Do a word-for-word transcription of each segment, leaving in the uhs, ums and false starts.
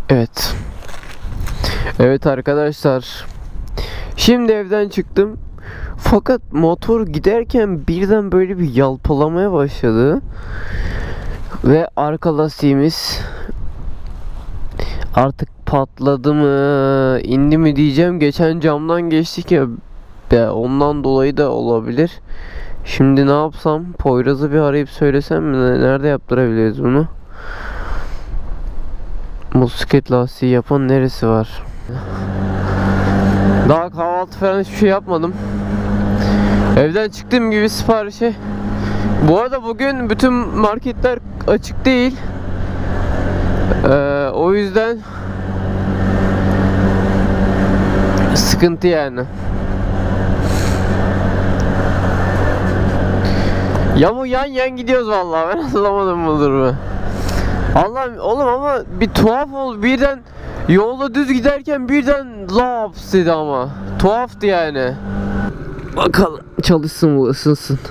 Evet. Evet arkadaşlar. Şimdi evden çıktım. Fakat motor giderken birden böyle bir yalpalamaya başladı. Ve arka lastiğimiz artık patladı mı, indi mi diyeceğim. Geçen camdan geçtik ya. Ya ondan dolayı da olabilir. Şimdi ne yapsam? Poyraz'ı bir arayıp söylesem mi? Nerede yaptırabiliriz bunu? Motosiklet lastiği yapan neresi var? Daha kahvaltı falan hiçbir şey yapmadım. Evden çıktığım gibi siparişe. Bu arada bugün bütün marketler açık değil. Ee, o yüzden sıkıntı yani. Ya bu yan yan gidiyoruz vallahi, ben anlamadım bu durumu. Allah'ım oğlum, ama bir tuhaf oldu, birden yolda düz giderken birden laps dedi ama. Tuhaftı yani. Bakalım çalışsın bu, ısınsın.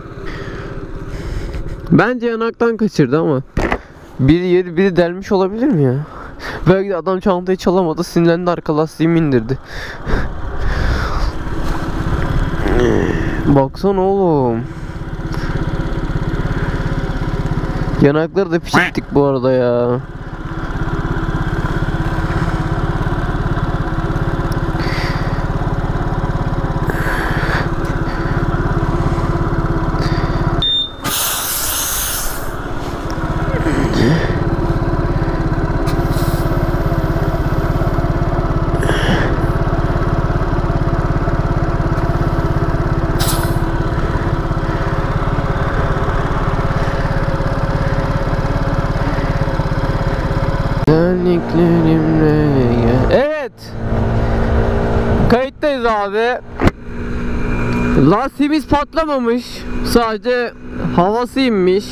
Bence yanaktan kaçırdı ama biri yedi, biri delmiş olabilir mi ya? Belki de adam çantayı çalamadı, sinirlendi, arka lastiğimi indirdi. Baksana oğlum. Yanakları da pişittik bu arada ya. Evet. Kayıttayız abi. Lastiğimiz patlamamış. Sadece havası inmiş.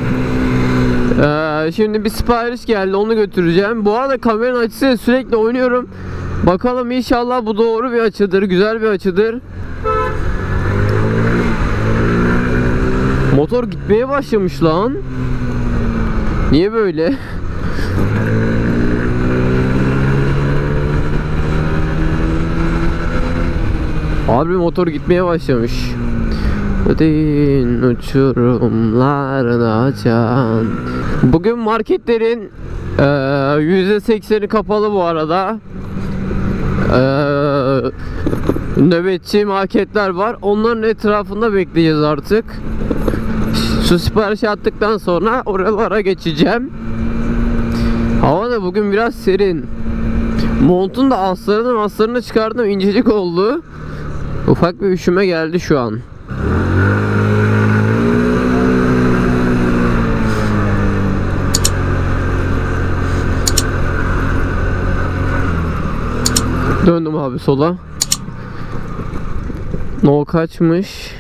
Ee, şimdi bir sipariş geldi, onu götüreceğim. Bu arada kameranın açısıyla sürekli oynuyorum. Bakalım, inşallah bu doğru bir açıdır, güzel bir açıdır. Motor gitmeye başlamış lan. Niye böyle? Abi motor gitmeye başlamış. Ödeyin uçurumlarını açan. Bugün marketlerin e, yüzde sekseni kapalı bu arada. E, nöbetçi marketler var. Onların etrafında bekleyeceğiz artık. Su siparişi attıktan sonra oralara geçeceğim. Hava da bugün biraz serin. Montun da aslarını aslarını çıkardım, incecik oldu. Ufak bir üşüme geldi şu an. Döndüm abi sola. No kaçmış.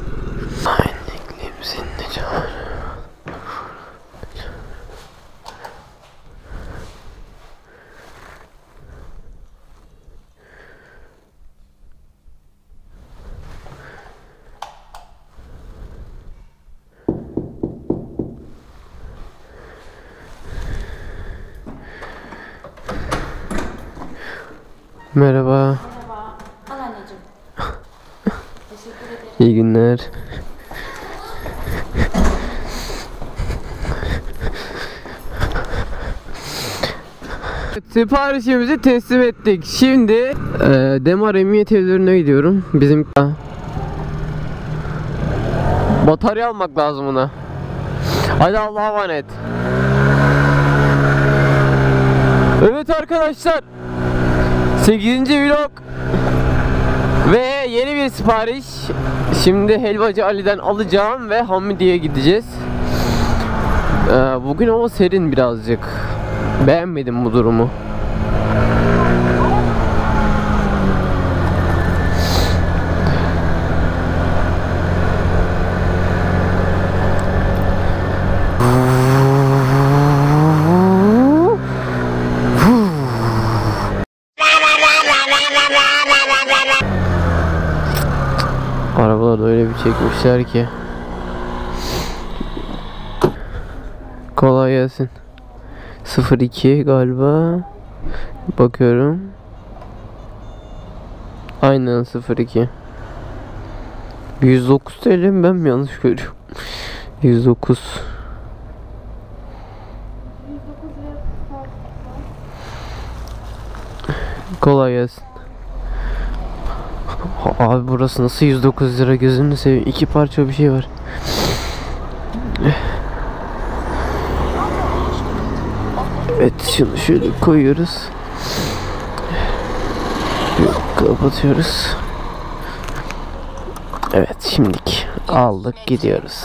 Merhaba. Merhaba. Al anneciğim. Teşekkür ederim. İyi günler. Siparişimizi teslim ettik. Şimdi e, Demar Emniyet Evleri'ne gidiyorum. Bizim batarya almak lazım buna. Hadi Allah'a emanet. Evet arkadaşlar, sekizinci vlog ve yeni bir sipariş. Şimdi Helvacı Ali'den alacağım ve Hamidi'ye gideceğiz. Ee, bugün ama serin birazcık. Beğenmedim bu durumu. Arabalar öyle bir çekmişler ki. Kolay gelsin. sıfır iki galiba. Bakıyorum. Aynen sıfır iki. yüz dokuz T L mi, ben mi yanlış görüyorum? yüz dokuz. Kolay gelsin. Abi burası nasıl yüz dokuz lira, gözünü seveyim. İki parça bir şey var. Evet, şunu şöyle koyuyoruz. Kapatıyoruz. Evet, şimdilik aldık, gidiyoruz.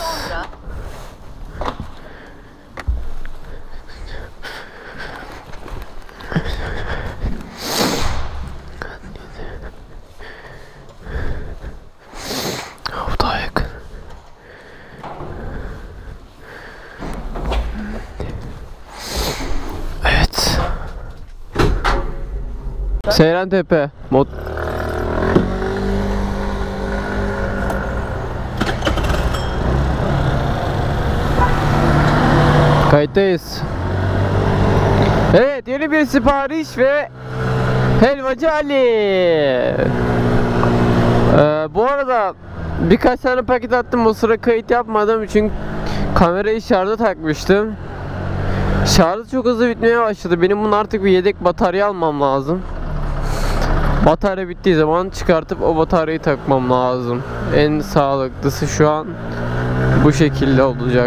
Bu daha yakın. Evet. Seyrantepe mod. Kayıttayız. Evet, yeni bir sipariş ve Helvacı Ali. Ee, bu arada birkaç tane paket attım, o sıra kayıt yapmadım çünkü kamerayı şarja takmıştım. Şarjı çok hızlı bitmeye başladı. Benim bunun artık bir yedek batarya almam lazım. Batarya bittiği zaman çıkartıp o bataryayı takmam lazım. En sağlıklısı şu an bu şekilde olacak.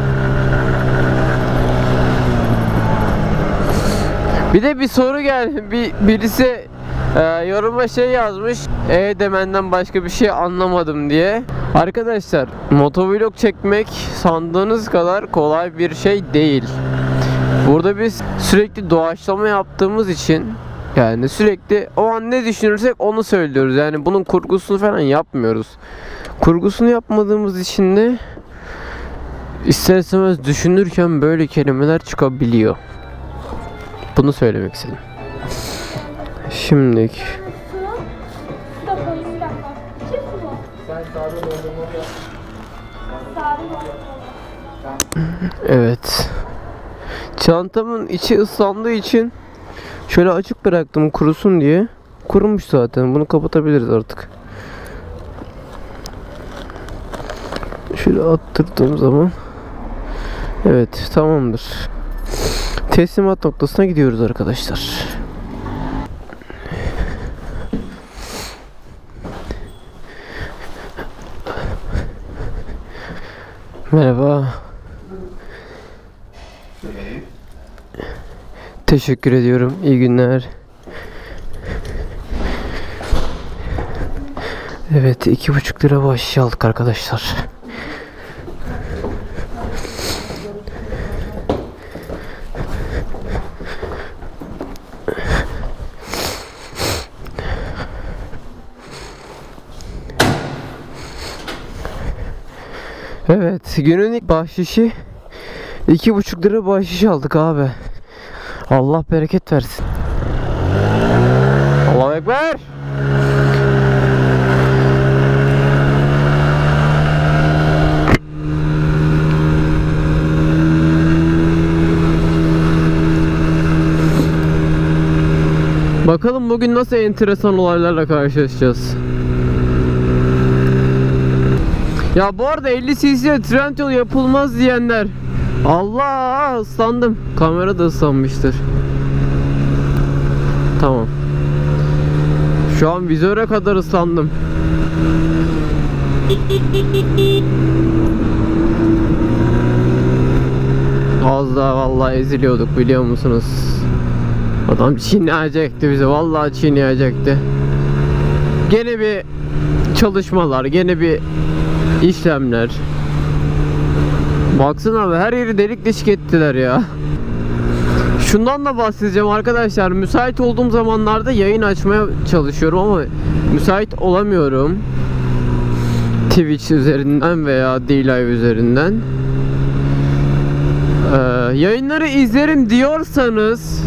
Bir de bir soru geldi. Bir, birisi e, yoruma şey yazmış. E demenden başka bir şey anlamadım diye. Arkadaşlar, motovlog çekmek sandığınız kadar kolay bir şey değil. Burada biz sürekli doğaçlama yaptığımız için, yani sürekli o an ne düşünürsek onu söylüyoruz. Yani bunun kurgusunu falan yapmıyoruz. Kurgusunu yapmadığımız için de ister istemez düşünürken böyle kelimeler çıkabiliyor. Bunu söylemek istedim. Şimdilik. Evet. Çantamın içi ıslandığı için şöyle açık bıraktım kurusun diye. Kurumuş zaten. Bunu kapatabiliriz artık. Şöyle attırdığım zaman. Evet, tamamdır. Teslimat noktasına gidiyoruz arkadaşlar. Merhaba. Teşekkür ediyorum. İyi günler. Evet, iki buçuk lira bahşiş aldık arkadaşlar. Evet, günün ilk bahşişi iki buçuk lira bahşiş aldık abi. Allah bereket versin. Allahu Ekber. Bakalım bugün nasıl enteresan olaylarla karşılaşacağız. Ya bu arada elli cc'ye Trendyol yapılmaz diyenler, Allah, ıslandım. Kamera da ıslanmıştır. Tamam. Şu an vizöre kadar ıslandım. Az daha vallahi eziliyorduk, biliyor musunuz? Adam çiğneyecekti bizi, vallahi çiğneyecekti. Gene bir çalışmalar, gene bir işlemler. Baksana abi, her yeri delik deşik ettiler ya. Şundan da bahsedeceğim arkadaşlar. Müsait olduğum zamanlarda yayın açmaya çalışıyorum ama müsait olamıyorum. Twitch üzerinden veya D-Live üzerinden. Ee, yayınları izlerim diyorsanız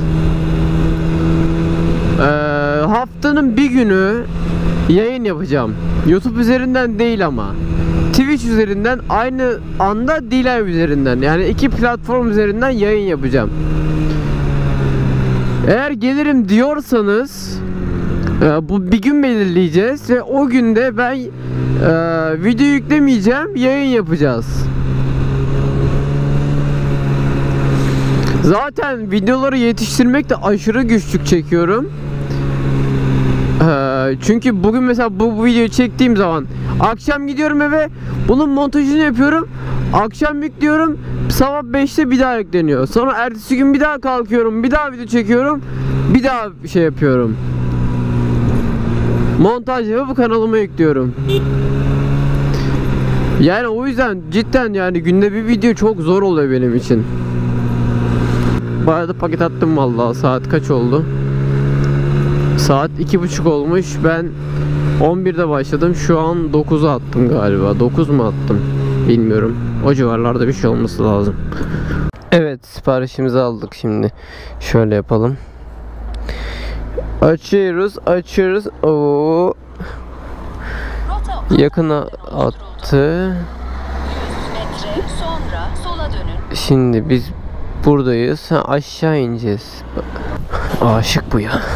ee, haftanın bir günü yayın yapacağım. YouTube üzerinden değil ama Twitch üzerinden, aynı anda D-Live üzerinden, yani iki platform üzerinden yayın yapacağım. Eğer gelirim diyorsanız e, bu bir gün belirleyeceğiz ve o günde ben e, video yüklemeyeceğim, yayın yapacağız. Zaten videoları yetiştirmekte aşırı güçlük çekiyorum. Ee, çünkü bugün mesela bu, bu videoyu çektiğim zaman akşam gidiyorum eve, bunun montajını yapıyorum. Akşam yüklüyorum. Sabah beşte bir daha yükleniyor. Sonra ertesi gün bir daha kalkıyorum. Bir daha video çekiyorum. Bir daha bir şey yapıyorum. Montaj yapıp kanalıma yüklüyorum. Yani o yüzden cidden yani günde bir video çok zor oluyor benim için. Bayağı da paket attım vallahi. Saat kaç oldu? Saat iki buçuk olmuş. Ben on birde başladım. Şu an dokuza attım galiba. dokuz mu attım? Bilmiyorum. O civarlarda bir şey olması lazım. Evet, siparişimizi aldık şimdi. Şöyle yapalım. Açıyoruz, açıyoruz. Oo. Yakına attı. Metre sonra sola dönün. Şimdi biz buradayız. Ha, aşağı ineceğiz. Aşık bu ya.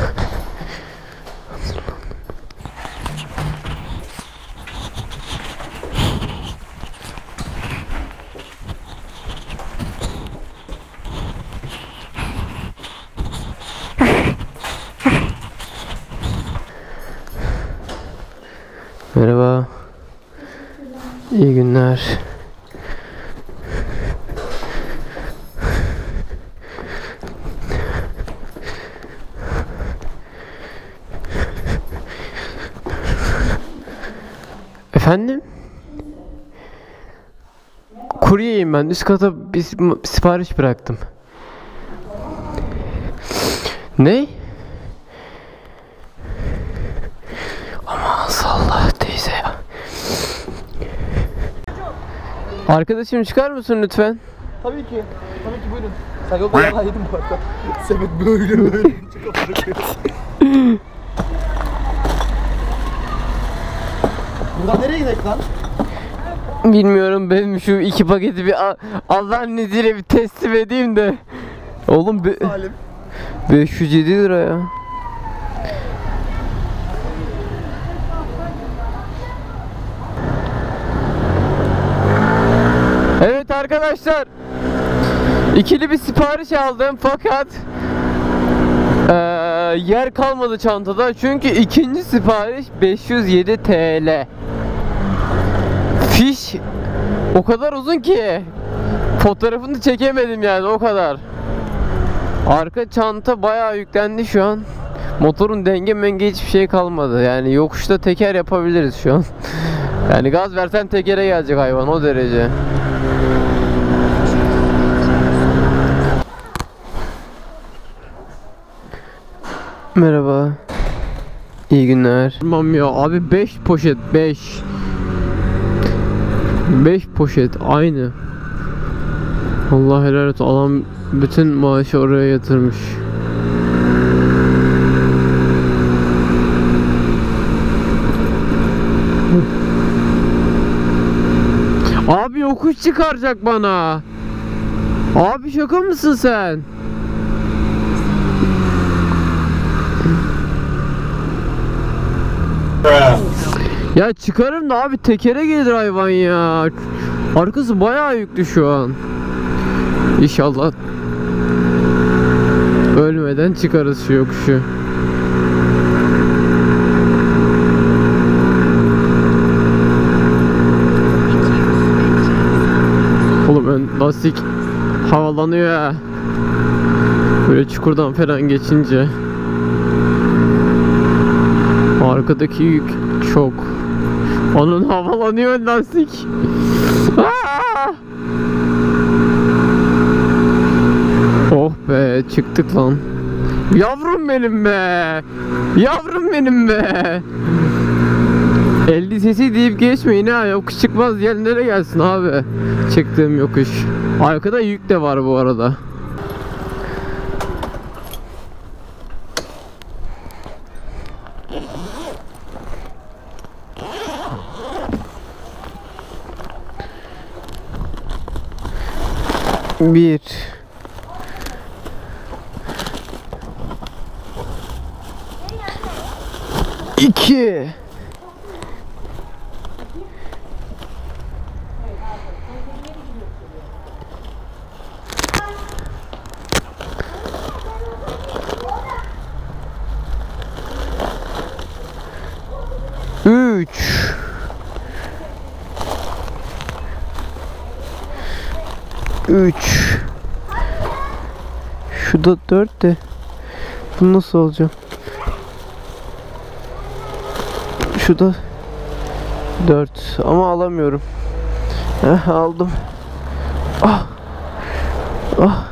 Merhaba. İyi günler. Efendim? Kuryeyim ben. Üst kata bir sipariş bıraktım. Ne? Aman salla teyze ya. Arkadaşım çıkar mısın lütfen? Tabii ki. Tabii ki buyurun. Sen yolda yalan yedim bu arada. Sepet böyle böyle. Buradan nereye gidelim lan? Bilmiyorum, benim şu iki paketi bir Allah'ın izniyle bir teslim edeyim de. Oğlum be, Salim. beş yüz yedi lira ya. Evet arkadaşlar, ikili bir sipariş aldım fakat ee, yer kalmadı çantada çünkü ikinci sipariş beş yüz yedi TL. Fiş o kadar uzun ki fotoğrafını çekemedim yani, o kadar. Arka çanta bayağı yüklendi şu an. Motorun denge menge hiçbir şey kalmadı. Yani yokuşta teker yapabiliriz şu an. Yani gaz versen tekere gelecek hayvan, o derece. Merhaba. İyi günler. Tamam ya abi, beş poşet beş. beş poşet aynı. Allah helal olsun, adam bütün maaşı oraya yatırmış. Abi yokuş çıkaracak bana. Abi şaka mısın sen? Ya çıkarım da abi tekere gelir hayvan ya. Arkası bayağı yüklü şu an. İnşallah ölmeden çıkarız şu yokuşu. Oğlum ön lastik havalanıyor ya. Böyle çukurdan falan geçince. Arkadaki yük çok. Onun havalanıyor ön lastik. Aa! Oh be, çıktık lan. Yavrum benim be. Yavrum benim be. elli cc deyip geçmeyin ha. Yokuş çıkmaz yerlere gelsin abi. Çıktığım yokuş. Arkada yük de var bu arada. Bir iki. Üç. Üç. Şu da dört de. Bu nasıl olacak? Şu da dört ama alamıyorum. Heh, aldım. Ah. Ah.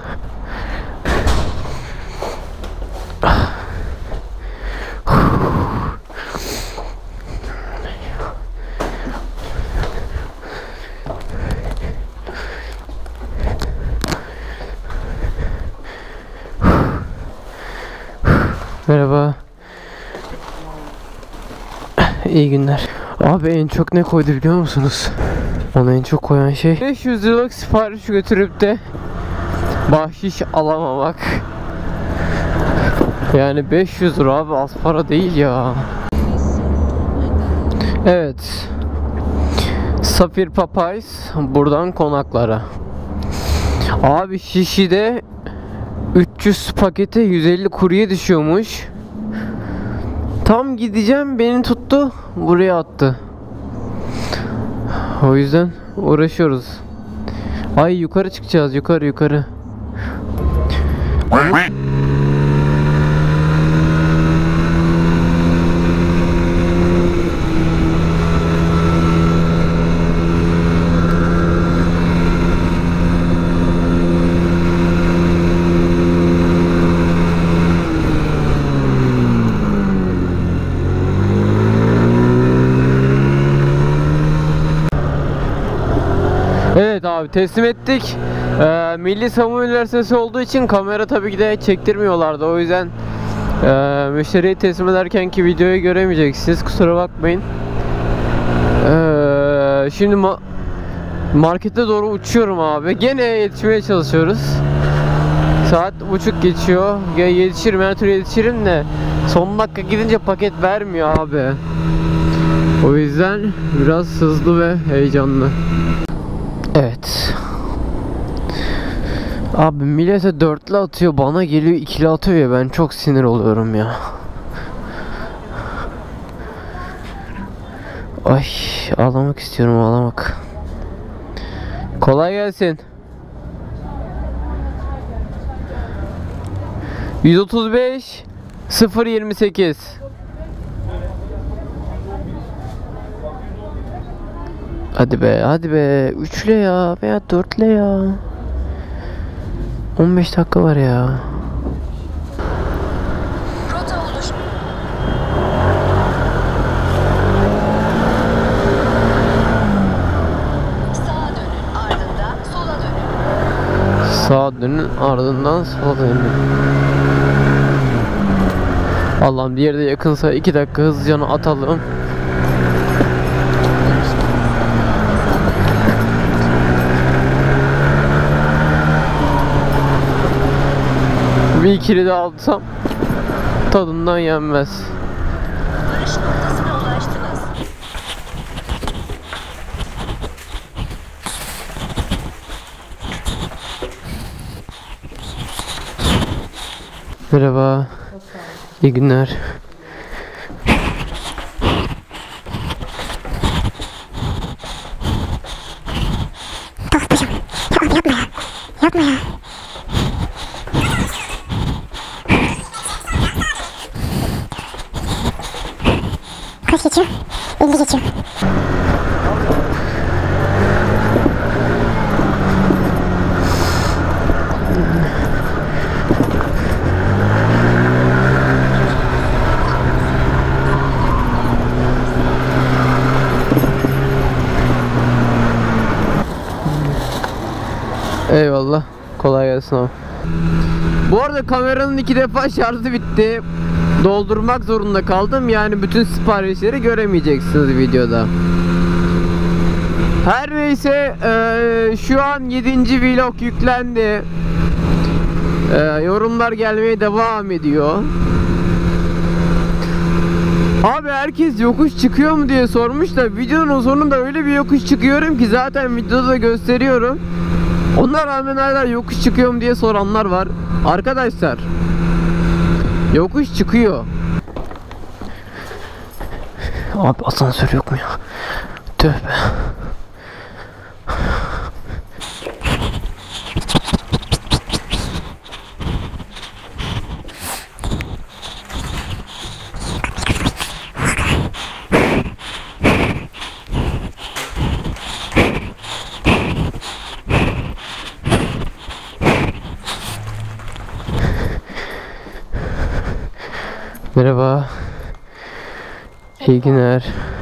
Ah. Merhaba. İyi günler. Abi en çok ne koydu biliyor musunuz? Ona en çok koyan şey beş yüz liralık sipariş götürüp de bahşiş alamamak. Yani beş yüz lira abi, az para değil ya. Evet. Safir Papayz buradan Konaklara. Abi Şişli'de üç yüz pakete yüz elli kurye düşüyormuş. Tam gideceğim, beni tuttu, buraya attı. O yüzden uğraşıyoruz. Ay yukarı çıkacağız, yukarı yukarı. Evet abi, teslim ettik. Ee, Milli Savunma Üniversitesi olduğu için kamera tabii ki de çektirmiyorlardı. O yüzden e, müşteriye teslim ederkenki videoyu göremeyeceksiniz. Kusura bakmayın. Ee, şimdi ma markete doğru uçuyorum abi. Gene yetişmeye çalışıyoruz. Saat buçuk geçiyor. Ya yetişirim, her türlü yetişirim de son dakika gidince paket vermiyor abi. O yüzden biraz hızlı ve heyecanlı. Evet. Abi millete dörtlü atıyor, bana geliyor ikili atıyor ya, ben çok sinir oluyorum ya. Ay, ağlamak istiyorum, ağlamak. Kolay gelsin. yüz otuz beş sıfır yirmi sekiz. Hadi be, hadi be. Üçle ya veya dörtle ya. on beş dakika var ya. Rota oluş. Sağa dönün, ardından sola dönün. Sağa dönün, ardından sola dönün. Allah'ım, diğeri de yakınsa iki dakika hızlıca atalım. Bir ikili de alsam tadından yenmez. Varış noktasına ulaştınız. Merhaba. İyi günler. Yapma ya. Kaç geçiyor? elli geçiyor. Eyvallah. Kolay gelsin abi. Bu arada kameranın iki defa şarjı bitti. Doldurmak zorunda kaldım. Yani bütün siparişleri göremeyeceksiniz videoda. Her neyse, e, şu an yedinci vlog yüklendi. E, yorumlar gelmeye devam ediyor. Abi herkes yokuş çıkıyor mu diye sormuş da videonun sonunda öyle bir yokuş çıkıyorum ki zaten videoda da gösteriyorum. Ona rağmen hala yokuş çıkıyor mu diye soranlar var. Arkadaşlar, yokuş çıkıyor. Abi asansör yok mu ya? Tövbe. Merhaba. İyi günler.